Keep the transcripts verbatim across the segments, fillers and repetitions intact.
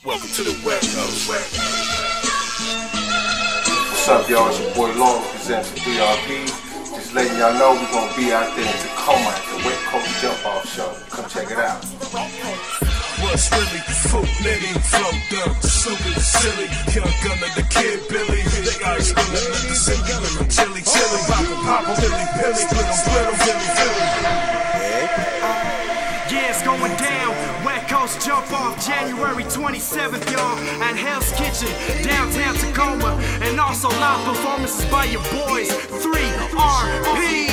Welcome to the West Coast. What's up, y'all? It's your boy Long presents three R P. Just letting y'all know we're gonna be out there in Tacoma at the West Coast Jump Off Show. Come check it out. What's really Folk Nitty, Flow Dumb, Stupid, Silly, Young Gunner, the Kid Billy, the Ice Gunner, the Singular, Chili, Chili, Papa, Papa, Billy, Billy, Split 'em, Split 'em, Billy, Billy. Yeah, it's going down. West Coast Jump Off, January twenty-seventh, y'all, at Hell's Kitchen, downtown Tacoma, and also live performances by your boys, three R P.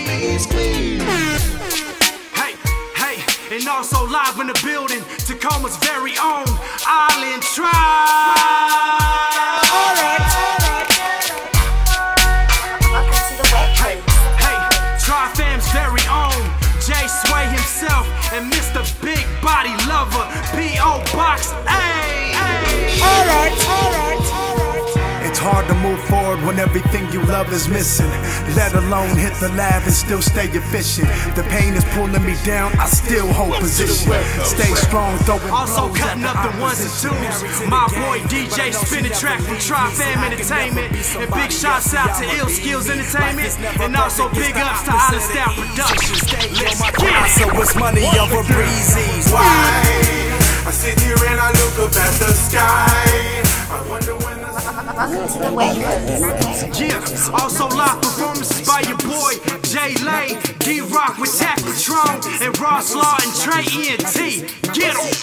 Hey, hey, and also live in the building, Tacoma's very own Island Tribe. Alright, alright. Welcome to the West Hey, hey, Tri-Fam's very own Jay Sway himself and Mister Big Body Lover, P O Box A. Alright, alright, alright. It's hard to move forward when everything you love is missing, let alone hit the lab and still stay efficient. The pain is pulling me down, I still hold position. Stay strong, throwing Also blows cutting at up the ones and twos. My boy D J spinning track from Tri-Fam Entertainment. And big shots out to Ill Skills Entertainment. And also big ups to Island Style Productions. Let's get it. So it's money over breezy. Why? I sit here and I look up at the sky. I wonder when the Welcome to the West Coast. Yeah, also live performances by your boy Jay Lay, D Rock with Tack Patron, and Ross Law and Trey E N T. Get em!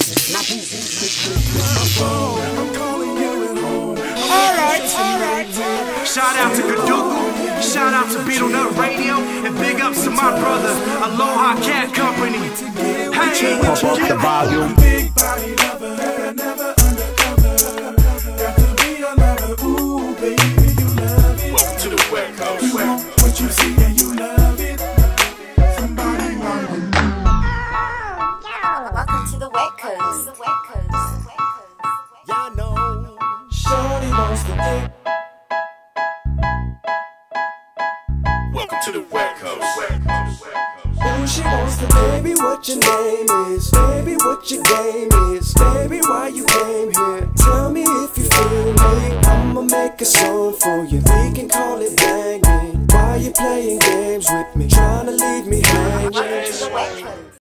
Alright, alright. Shout out to Kaduku, shout out to Beetle Nut Radio, and big ups to my brother, Aloha Cat Company. Hey, Pump up the volume. Big body lover, never undercover. Got to be a lover, ooh baby, you love it. Welcome to the West Coast. You want what you see and you love it. Somebody want to Welcome to the West Coast. The West Coast. y'all know. Shorty wants to dip. Welcome to the West Coast. Ooh, she wants to, baby, what your name is? Baby, what your game is? Baby, why you came here? Tell me if you feel me. I'ma make a song for you. They can call it